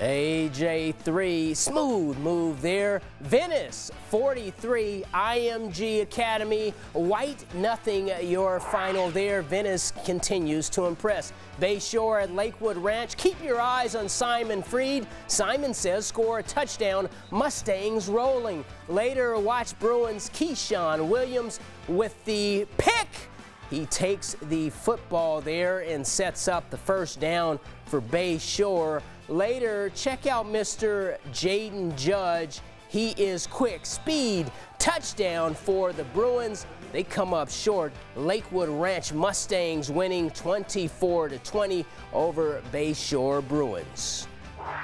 AJ3, smooth move there. Venice 43, IMG Academy, white nothing your final there. Venice continues to impress. Bayshore at Lakewood Ranch, keep your eyes on Simon Freed. Simon says score a touchdown, Mustangs rolling. Later watch Bruins Keyshawn Williams with the pick. He takes the football there and sets up the first down for Bayshore. Later, check out Mr. Jaden Judge. He is quick, speed, touchdown for the Bruins. They come up short. Lakewood Ranch Mustangs winning 24-20 over Bayshore Bruins.